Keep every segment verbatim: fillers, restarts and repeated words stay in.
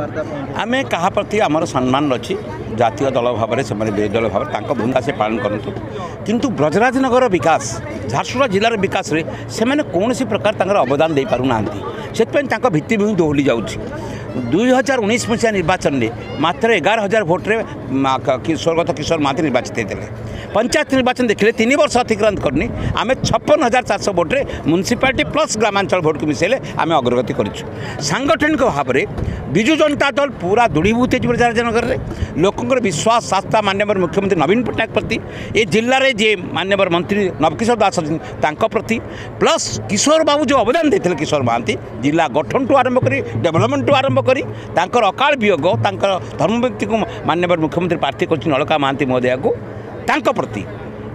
आम क्या प्रति आमर सम्मान अच्छी जातीय दल भाव से विरोधी दल भाव भूमिका से पालन करूँ किंतु ब्रजराजनगर विकास झारसुगुड़ा जिलार विकास रे से कौन प्रकार अवदान दे पारना से भित्तिभूमि दोहली जाऊँगी दुई हजार उन्नीस मसीहा निर्वाचन में मात्र एगार हजार भोट्रे स्वर्गत किशोर महांती निर्वाचित होते पंचायत निर्वाचन देखिले तीन वर्ष अतिक्रांत करनी आम छप्पन हजार चार सौ भोट्रे म्यूनिसिपालिटी प्लस ग्रामांचल भोट को मिसेले आम अग्रगति करूँ सांगठनिक भाव में विजु जनता दल पूरा दृढ़ीभूत ब्रजराजनगर में लोकंर विश्वास आस्था माननीय मुख्यमंत्री नवीन पट्टनायक प्रति ए जिले में जे माननीय मंत्री नवकिशोर दास अच्छा प्रति प्लस किशोर बाबू जो अवदान देते किशोर महांती जिला गठन टू आरंभ कर डेभलपमेंट टू आरंभ करी तांकर अकाल वियोग तांकर धर्म व्यक्ति को माननीय मुख्यमंत्री प्रार्थी कर अलका महांती महोदया को तांकर प्रति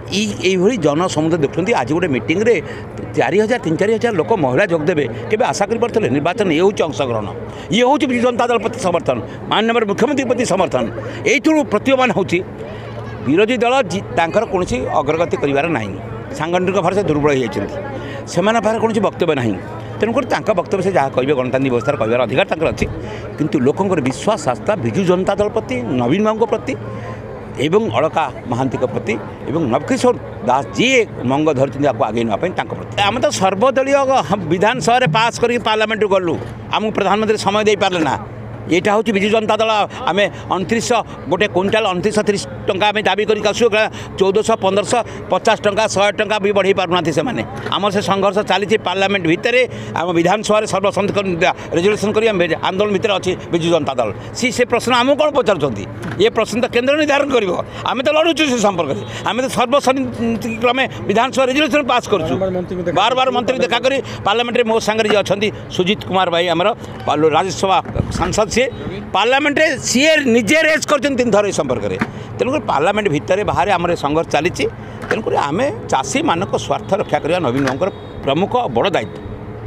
ये जन समुदाय देखते आज गोटे मीटिंग रे चार हजार तीन चार हजार लोक महिला जोगदेवे केवे आशा कर निर्वाचन ये हूँ अंशग्रहण ये हूँ विजु जनता दल प्रति समर्थन माननीय मुख्यमंत्री प्रति समर्थन यू प्रतीयमान हो विरोधी दल तांकर कौन अग्रगति कर सांगठनिक भाव से दुर्बल होती कौन वक्तव्य ना तेणुकर वक्तव्य से जहाँ कहे गणतांत्रिक व्यवस्था कहार अधिकार अच्छी किंतु लोकंर विश्वास आस्था विजु जनता दल प्रति नवीन बाबू प्रति एवं अलका महांती प्रति एवं नवकिशोर दास जी मंग धरती आगे नापी प्रति आम तो सर्वदलीय विधानसभा पास कर पार्लियामेंट गलु आमको प्रधानमंत्री समय दे पारे ना यहाँ हूँ विजु जनता दल आम अणतीस गोटे क्विंटाल अणतीस तीस टंका आम दाबी कर चौदह पंद्रह पचास टंका शहे टंका भी बढ़े पारना से आम से संघर्ष चली पार्लियामेंट भितर आम विधानसभा सर्वसम्मति रेजोल्यूशन कर आंदोलन भितर अच्छी विजु जनता दल सी से प्रश्न आमको कौन पचार ये प्रश्न तो केन्द्र निर्धारण कर आम तो लड़ुचु से संपर्क में आम तो सर्वसम्मति क्रमे विधानसभा रेजोल्यूशन पास कर बार बार मंत्री देखा कर पार्लियामेंट मो सांगे अच्छी सुजीत कुमार भाई आमर राज्यसभा सांसद सी पार्लियामेंट सी निजे रेज कर तीन थर संपर्क में तेणुक पार्लियामेंट भितर बाहर आम संघर्ष चली तेणुक आम चाषी मान स्वार्थ रक्षा करने नवीन बाबू प्रमुख बड़ दायित्व।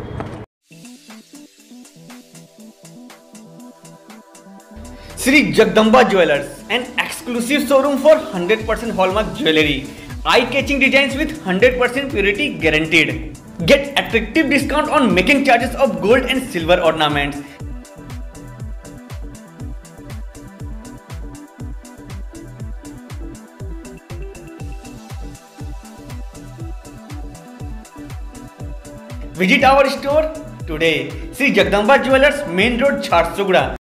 Shri Jagdamba jewellers, an exclusive showroom for one hundred percent hallmark jewelry, eye-catching designs with one hundred percent purity guaranteed. Get attractive discount on making charges of gold and silver ornaments. Visit our store today. Sri Jagdamba Jewelers, Main Road, Jharsuguda.